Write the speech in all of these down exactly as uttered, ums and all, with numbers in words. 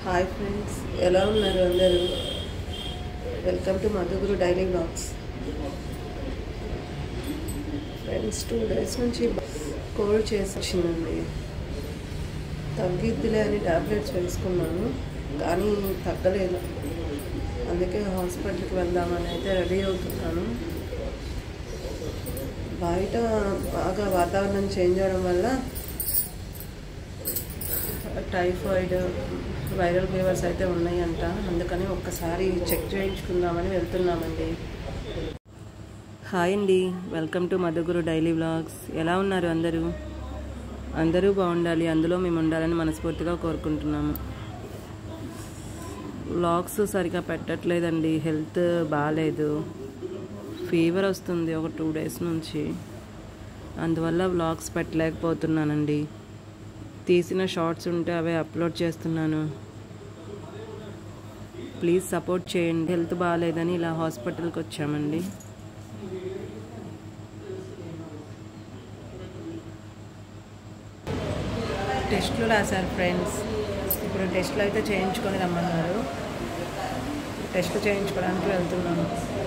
Hi friends, ఎలా ఉన్నారు అందరూ? Welcome to Madhuguru daily blogs. Friends, two days నుంచి కోల్డ్ చేసి వచ్చిందండి. తగ్గిద్దిలే అని ట్యాబ్లెట్స్ వేసుకున్నాను, కానీ తగ్గలేదు. అందుకే హాస్పిటల్కి వెళ్దామని అయితే రెడీ అవుతున్నాను. బయట బాగా వాతావరణం చేంజ్ అవ్వడం వల్ల టైఫాయిడ్, వైరల్ ఫీవర్స్ అయితే ఉన్నాయంట. అందుకని ఒక్కసారి చెక్ చేయించుకుందామని వెళ్తున్నామండి. హాయ్ అండి, welcome to Madhuguru daily vlogs. ఎలా ఉన్నారు అందరూ? అందరూ బాగుండాలి, అందులో మేము ఉండాలని మనస్ఫూర్తిగా కోరుకుంటున్నాము. వ్లాగ్స్ సరిగా పెట్టట్లేదండి, హెల్త్ బాగాలేదు. ఫీవర్ వస్తుంది ఒక టూ డేస్ నుంచి, అందువల్ల వ్లాగ్స్ పెట్టలేకపోతున్నానండి. తీసిన షార్ట్స్ ఉంటే అవే అప్లోడ్ చేస్తున్నాను. ప్లీజ్ సపోర్ట్ చేయండి. హెల్త్ బాగాలేదని ఇలా హాస్పిటల్కి వచ్చామండి. టెస్ట్లు రాశారు ఫ్రెండ్స్. ఇప్పుడు టెస్ట్లు అయితే చేయించుకొని రమ్మన్నారు. టెస్ట్ చేయించుకోవడానికి వెళ్తున్నాను.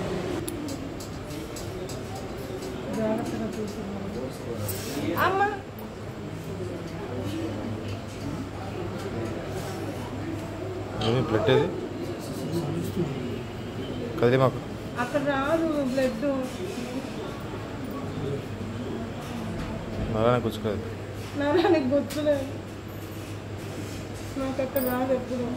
అమ్మ బ్లడ్ ఏది కదిలే మాకు అక్కడ రాదు బ్లడ్. నరానికి కూర్చోదు. నరానికి గుర్తులేదు, నాకు అక్కడ రాదు ఎప్పుడు.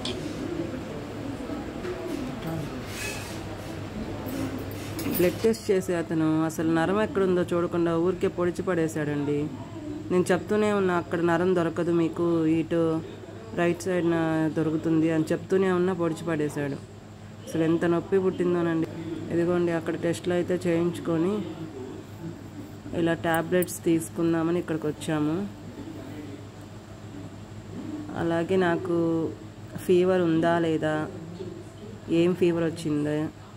బ్లడ్ టెస్ట్ చేసే అతను అసలు నరం ఎక్కడుందో చూడకుండా ఊరికే పొడిచి పడేశాడండి. నేను చెప్తూనే ఉన్నా, అక్కడ నరం దొరకదు మీకు, ఇటు రైట్ సైడ్న దొరుకుతుంది అని చెప్తూనే ఉన్నా పొడిచి పడేశాడు. అసలు ఎంత నొప్పి పుట్టిందోనండి. ఇదిగోండి, అక్కడ టెస్ట్లు అయితే చేయించుకొని ఇలా ట్యాబ్లెట్స్ తీసుకుందామని ఇక్కడికి వచ్చాము. అలాగే నాకు ఫీవర్ ఉందా లేదా, ఏం ఫీవర్ వచ్చిందో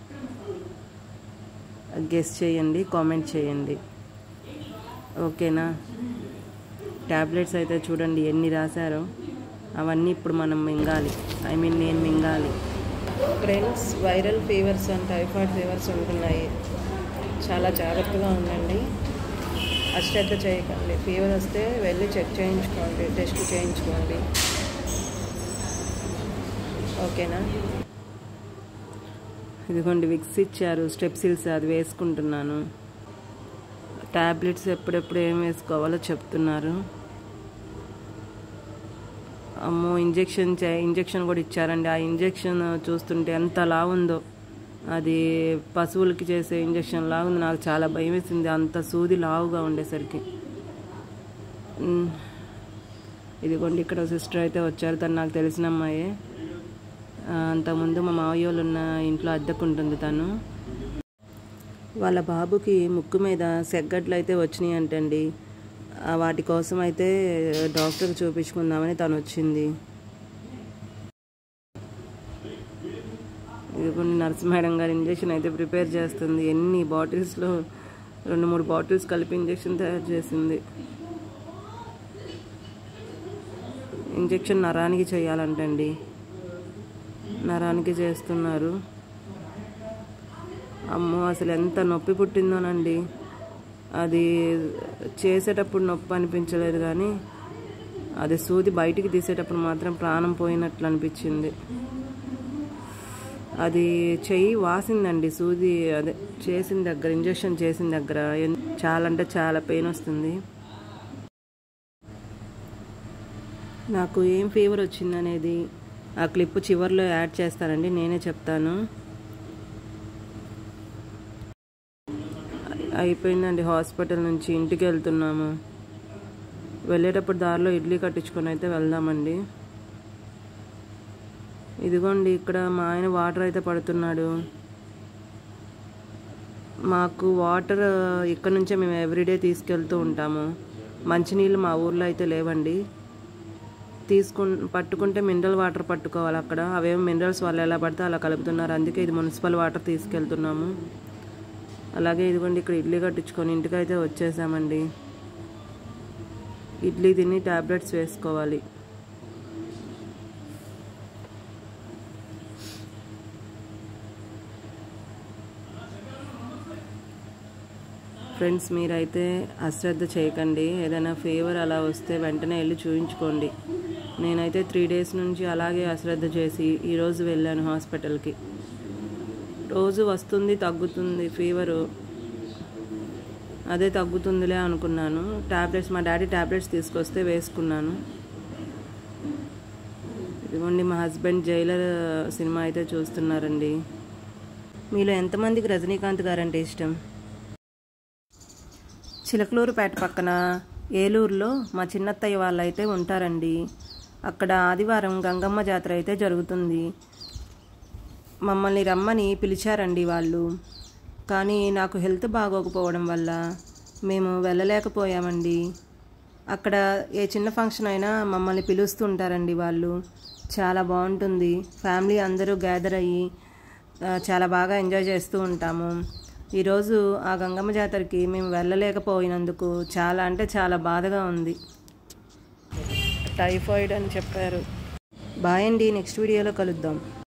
గెస్ చేయండి, కామెంట్ చేయండి, ఓకేనా? ట్యాబ్లెట్స్ అయితే చూడండి ఎన్ని రాశారో, అవన్నీ ఇప్పుడు మనం మింగాలి. ఐ మీన్ నేను మింగాలి. Friends, viral fevers and typhoid fevers ఉంటున్నాయి. చాలా జాగ్రత్తగా ఉండండి, అశ్రద్ధ చేయకండి. ఫీవర్ వస్తే వెళ్ళి చెక్ చేయించుకోండి, టెస్ట్ చేయించుకోండి, ఓకేనా? ఇదిగోండి విక్స్ ఇచ్చారు, స్టెప్సిల్స్, అది వేసుకుంటున్నాను. ట్యాబ్లెట్స్ ఎప్పుడెప్పుడు ఏం వేసుకోవాలో చెప్తున్నారు. అమ్మో, ఇంజెక్షన్ చే ఇంజెక్షన్ కూడా ఇచ్చారండి. ఆ ఇంజెక్షన్ చూస్తుంటే ఎంత లావుందో, అది పశువులకి చేసే ఇంజెక్షన్ లాగుంది. నాకు చాలా భయం వేసింది, అంత సూది లావుగా ఉండేసరికి. ఇదిగోండి, ఇక్కడ సిస్టర్ అయితే వచ్చారు. తను నాకు తెలిసిన అమ్మాయే. అంతకుముందు మా మావయ్య వాళ్ళు ఉన్న ఇంట్లో అద్దెకుంటుంది తను. వాళ్ళ బాబుకి ముక్కు మీద సెగ్గడ్లు అయితే వచ్చినాయి అంటండి. వాటి కోసం అయితే డాక్టర్కి చూపించుకుందామని తను వచ్చింది. ఇది కొన్ని నర్స్ మేడం గారు ఇంజెక్షన్ అయితే ప్రిపేర్ చేస్తుంది. ఎన్ని బాటిల్స్లో, రెండు మూడు బాటిల్స్ కలిపి ఇంజెక్షన్ తయారు చేసింది. ఇంజెక్షన్ నరానికి చేయాలంటండి, నరానికి చేస్తున్నారు. అమ్మో, అసలు ఎంత నొప్పి పుట్టిందోనండి. అది చేసేటప్పుడు నొప్పి అనిపించలేదు, కానీ అది సూది బయటికి తీసేటప్పుడు మాత్రం ప్రాణం పోయినట్లు అనిపించింది. అది చెయ్యి వాసిందండి, సూది అదే చేసిన దగ్గర, ఇంజెక్షన్ చేసిన దగ్గర చాలా అంటే చాలా పెయిన్ వస్తుంది. నాకు ఏం ఫీవర్ వచ్చిందనేది ఆ క్లిప్ చివర్లో యాడ్ చేస్తానండి, నేనే చెప్తాను. అయిపోయిందండి, హాస్పిటల్ నుంచి ఇంటికి వెళ్తున్నాము. వెళ్ళేటప్పుడు దారిలో ఇడ్లీ కట్టించుకొని అయితే వెళ్దామండి. ఇదిగోండి, ఇక్కడ మా ఆయన వాటర్ అయితే పడుతున్నాడు. మాకు వాటర్ ఇక్కడ నుంచే మేము ఎవ్రీడే తీసుకెళ్తూ ఉంటాము. మంచినీళ్ళు మా ఊర్లో అయితే లేవండి. తీసుకు పట్టుకుంటే మినరల్ వాటర్ పట్టుకోవాలి అక్కడ. అవేమో మినరల్స్ వాళ్ళు ఎలా పడితే అలా కలుపుతున్నారు, అందుకే ఇది మున్సిపల్ వాటర్ తీసుకెళ్తున్నాము. అలాగే ఇదిగోండి, ఇక్కడ ఇడ్లీ కట్టించుకొని ఇంటికైతే వచ్చేసామండి. ఇడ్లీ తిని ట్యాబ్లెట్స్ వేసుకోవాలి. ఫ్రెండ్స్, మీరైతే అశ్రద్ధ చేయకండి. ఏదైనా ఫీవర్ అలా వస్తే వెంటనే వెళ్ళి చూయించుకోండి. నేనైతే త్రీ డేస్ నుంచి అలాగే అశ్రద్ధ చేసి ఈరోజు వెళ్ళాను హాస్పిటల్కి. రోజు వస్తుంది, తగ్గుతుంది ఫీవరు. అదే తగ్గుతుందిలే అనుకున్నాను. ట్యాబ్లెట్స్ మా డాడీ ట్యాబ్లెట్స్ తీసుకొస్తే వేసుకున్నాను. ఇదిగోండి మా హస్బెండ్ జైలర్ సినిమా అయితే చూస్తున్నారండి. మీలో ఎంతమందికి రజనీకాంత్ గారంటే ఇష్టం? చిలకలూరుపేట పక్కన ఏలూరులో మా చిన్నత్తయ్య వాళ్ళు అయితే ఉంటారండి. అక్కడ ఆదివారం గంగమ్మ జాతర అయితే జరుగుతుంది. మమ్మల్ని రమ్మని పిలిచారండి వాళ్ళు. కానీ నాకు హెల్త్ బాగోకపోవడం వల్ల మేము వెళ్ళలేకపోయామండి. అక్కడ ఏ చిన్న ఫంక్షన్ అయినా మమ్మల్ని పిలుస్తుంటారండి వాళ్ళు. చాలా బాగుంటుంది. ఫ్యామిలీ అందరూ గ్యాదర్ అయ్యి చాలా బాగా ఎంజాయ్ చేస్తూ ఉంటాము. ఈరోజు ఆ గంగమ్మ జాతరకి మేము వెళ్ళలేకపోయినందుకు చాలా అంటే చాలా బాధగా ఉంది. టైఫాయిడ్ అని చెప్పారు. బాయ్ అండి, నెక్స్ట్ వీడియోలో కలుద్దాం.